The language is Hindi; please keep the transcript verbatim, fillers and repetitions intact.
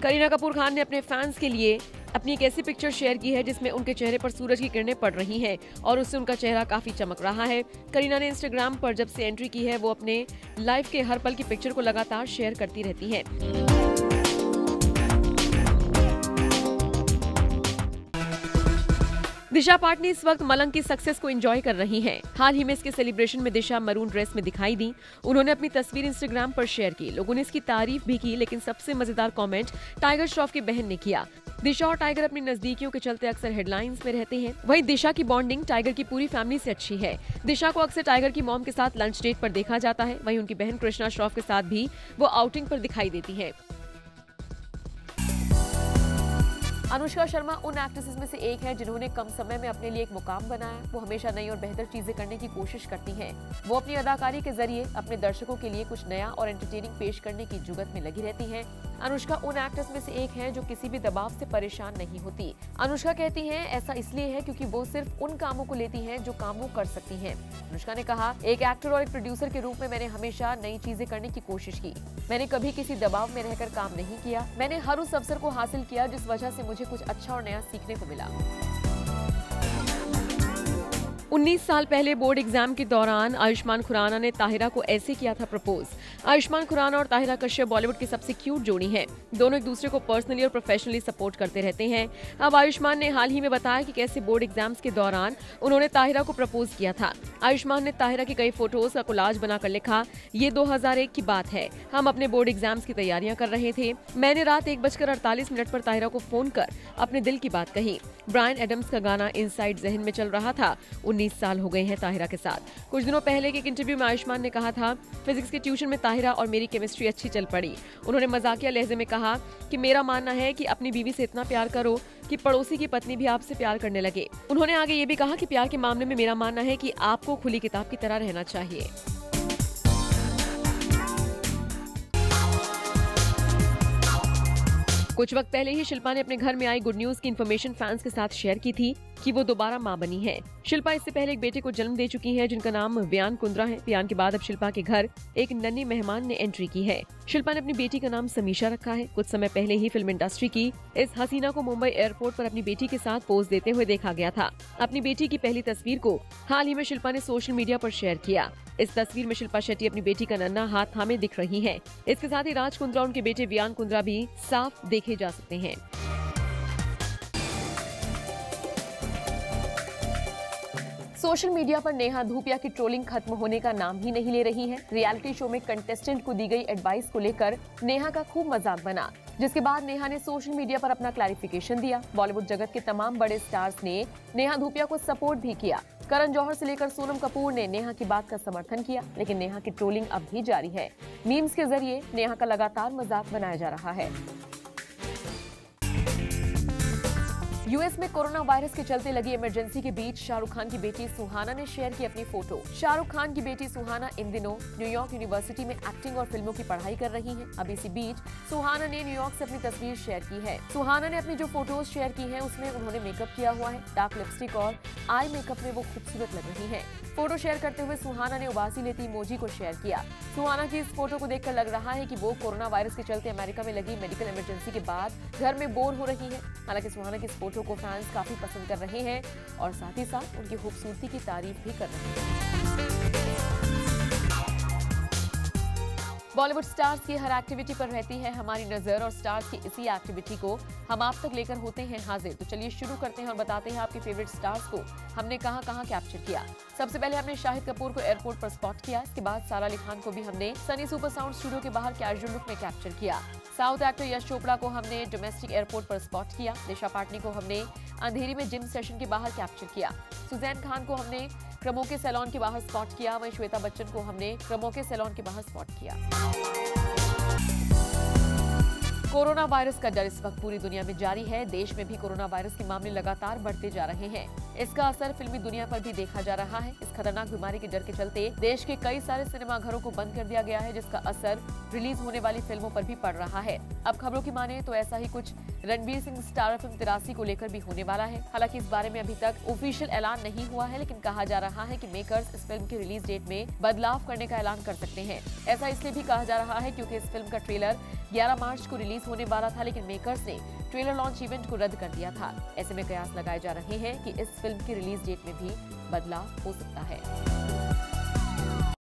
करीना कपूर खान ने अपने फैंस के लिए अपनी एक ऐसी पिक्चर शेयर की है जिसमें उनके चेहरे पर सूरज की किरणें पड़ रही हैं और उससे उनका चेहरा काफी चमक रहा है। करीना ने इंस्टाग्राम पर जब से एंट्री की है वो अपने लाइफ के हर पल की पिक्चर को लगातार शेयर करती रहती हैं। दिशा पाटनी इस वक्त मलंग की सक्सेस को एंजॉय कर रही हैं। हाल ही में इसके सेलिब्रेशन में दिशा मरून ड्रेस में दिखाई दी। उन्होंने अपनी तस्वीर इंस्टाग्राम पर शेयर की। लोगों ने इसकी तारीफ भी की, लेकिन सबसे मजेदार कमेंट टाइगर श्रॉफ की बहन ने किया। दिशा और टाइगर अपनी नजदीकियों के चलते अक्सर हेडलाइंस में रहते हैं। वहीं दिशा की बॉन्डिंग टाइगर की पूरी फैमिली से अच्छी है। दिशा को अक्सर टाइगर की मॉम के साथ लंच डेट पर देखा जाता है। वहीं उनकी बहन कृष्णा श्रॉफ के साथ भी वो आउटिंग पर दिखाई देती है। अनुष्का शर्मा उन एक्ट्रेसेस में से एक है जिन्होंने कम समय में अपने लिए एक मुकाम बनाया। वो हमेशा नई और बेहतर चीजें करने की कोशिश करती हैं। वो अपनी अदाकारी के जरिए अपने दर्शकों के लिए कुछ नया और एंटरटेनिंग पेश करने की जुगत में लगी रहती हैं। अनुष्का उन एक्ट्रेस में से एक है जो किसी भी दबाव से परेशान नहीं होती। अनुष्का कहती हैं ऐसा इसलिए है क्योंकि वो सिर्फ उन कामों को लेती हैं जो काम वो कर सकती हैं। अनुष्का ने कहा, एक एक्टर और एक प्रोड्यूसर के रूप में मैंने हमेशा नई चीजें करने की कोशिश की। मैंने कभी किसी दबाव में रहकर काम नहीं किया। मैंने हर उस अवसर को हासिल किया जिस वजह से मुझे कुछ अच्छा और नया सीखने को मिला। उन्नीस साल पहले बोर्ड एग्जाम के दौरान आयुष्मान खुराना ने ताहिरा को ऐसे किया था प्रपोज। आयुष्मान खुराना और ताहिरा कश्यप बॉलीवुड की सबसे क्यूट जोड़ी है। दोनों एक दूसरे को पर्सनली और प्रोफेशनली सपोर्ट करते रहते हैं। अब आयुष्मान ने हाल ही में बताया कि कैसे बोर्ड एग्जाम्स के दौरान उन्होंने ताहिरा को प्रपोज किया था। आयुष्मान ने ताहिरा की कई फोटोज का कोलाज बनाकर लिखा, ये दो हज़ार एक की बात है। हम अपने बोर्ड एग्जाम्स की तैयारियां कर रहे थे। मैंने रात एक बजकर अड़तालीस मिनट पर ताहिरा को फोन कर अपने दिल की बात कही। ब्रायन एडम्स का गाना इनसाइड जहन में चल रहा था। उन्नीस साल हो गए हैं ताहिरा के साथ। कुछ दिनों पहले के एक इंटरव्यू में आयुष्मान ने कहा था, फिजिक्स के ट्यूशन में ताहिरा और मेरी केमिस्ट्री अच्छी चल पड़ी। उन्होंने मजाकिया लहजे में कहा कि मेरा मानना है कि अपनी बीवी से इतना प्यार करो कि पड़ोसी की पत्नी भी आपसे प्यार करने लगे। उन्होंने आगे ये भी कहा कि प्यार के मामले में मेरा मानना है कि आपको खुली किताब की तरह रहना चाहिए। कुछ वक्त पहले ही शिल्पा ने अपने घर में आई गुड न्यूज की इन्फॉर्मेशन फैंस के साथ शेयर की थी कि वो दोबारा मां बनी है। शिल्पा इससे पहले एक बेटे को जन्म दे चुकी हैं जिनका नाम व्यान कुंद्रा है। व्यान के बाद अब शिल्पा के घर एक नन्ही मेहमान ने एंट्री की है। शिल्पा ने अपनी बेटी का नाम समीशा रखा है। कुछ समय पहले ही फिल्म इंडस्ट्री की इस हसीना को मुंबई एयरपोर्ट पर अपनी बेटी के साथ पोज देते हुए देखा गया था। अपनी बेटी की पहली तस्वीर को हाल ही में शिल्पा ने सोशल मीडिया पर शेयर किया। इस तस्वीर में शिल्पा शेट्टी अपनी बेटी का नन्हा हाथ थामे दिख रही हैं। इसके साथ ही राज कुंद्रा उनके बेटे व्यान कुंद्रा भी साफ देखे जा सकते हैं। सोशल मीडिया पर नेहा धूपिया की ट्रोलिंग खत्म होने का नाम ही नहीं ले रही है। रियलिटी शो में कंटेस्टेंट को दी गई एडवाइस को लेकर नेहा का खूब मजाक बना, जिसके बाद नेहा ने सोशल मीडिया पर अपना क्लैरिफिकेशन दिया। बॉलीवुड जगत के तमाम बड़े स्टार्स ने नेहा धूपिया को सपोर्ट भी किया। करण जौहर से लेकर सोनम कपूर ने नेहा की बात का समर्थन किया, लेकिन नेहा की ट्रोलिंग अब भी जारी है। मीम्स के जरिए नेहा का लगातार मजाक बनाया जा रहा है। यूएस में कोरोना वायरस के चलते लगी इमरजेंसी के बीच शाहरुख खान की बेटी सुहाना ने शेयर की अपनी फोटो। शाहरुख खान की बेटी सुहाना इन दिनों न्यूयॉर्क यूनिवर्सिटी में एक्टिंग और फिल्मों की पढ़ाई कर रही हैं। अब इसी बीच सुहाना ने न्यूयॉर्क से अपनी तस्वीर शेयर की है। सुहाना ने अपनी जो फोटोज शेयर की हैं उसमें उन्होंने मेकअप किया हुआ है। डार्क लिपस्टिक और आई मेकअप में वो खूबसूरत लग रही है। फोटो शेयर करते हुए सुहाना ने उबासी लेती इमोजी को शेयर किया। सुहाना की इस फोटो को देखकर लग रहा है कि वो कोरोना वायरस के चलते अमेरिका में लगी मेडिकल इमरजेंसी के बाद घर में बोर हो रही है। हालांकि सुहाना की इस फोटो को फैंस काफी पसंद कर रहे हैं और साथ ही साथ उनकी खूबसूरती की तारीफ भी कर रहे हैं। बॉलीवुड स्टार्स की हर एक्टिविटी पर रहती है हमारी नजर और स्टार्स की इसी एक्टिविटी को हम आप तक लेकर होते हैं हाजिर। तो चलिए शुरू करते हैं और बताते हैं आपके फेवरेट स्टार्स को हमने कहां कहां कैप्चर किया। सबसे पहले हमने शाहिद कपूर को एयरपोर्ट पर स्पॉट किया। इसके बाद सारा अली खान को भी हमने सनी सुपर साउंड स्टूडियो के बाहर कैजुअल लुक में कैप्चर किया। साउथ एक्टर यश चोपड़ा को हमने डोमेस्टिक एयरपोर्ट पर स्पॉट किया। दिशा पाटनी को हमने अंधेरी में जिम सेशन के बाहर कैप्चर किया। सुजैन खान को हमने क्रमों के सैलून के बाहर स्पॉट किया। वहीं श्वेता बच्चन को हमने क्रमों के सैलून के बाहर स्पॉट किया। कोरोना वायरस का डर इस वक्त पूरी दुनिया में जारी है। देश में भी कोरोना वायरस के मामले लगातार बढ़ते जा रहे हैं। इसका असर फिल्मी दुनिया पर भी देखा जा रहा है। इस खतरनाक बीमारी के डर के चलते देश के कई सारे सिनेमाघरों को बंद कर दिया गया है, जिसका असर रिलीज होने वाली फिल्मों पर भी पड़ रहा है। अब खबरों की माने तो ऐसा ही कुछ रणवीर सिंह स्टार फिल्म तिरासी को लेकर भी होने वाला है। हालांकि इस बारे में अभी तक ऑफिशियल ऐलान नहीं हुआ है, लेकिन कहा जा रहा है कि मेकर्स इस फिल्म की रिलीज डेट में बदलाव करने का ऐलान कर सकते हैं। ऐसा इसलिए भी कहा जा रहा है क्योंकि इस फिल्म का ट्रेलर ग्यारह मार्च को रिलीज होने वाला था, लेकिन मेकर्स ने ट्रेलर लॉन्च इवेंट को रद्द कर दिया था। ऐसे में कयास लगाए जा रहे हैं कि इस फिल्म की रिलीज डेट में भी बदलाव हो सकता है।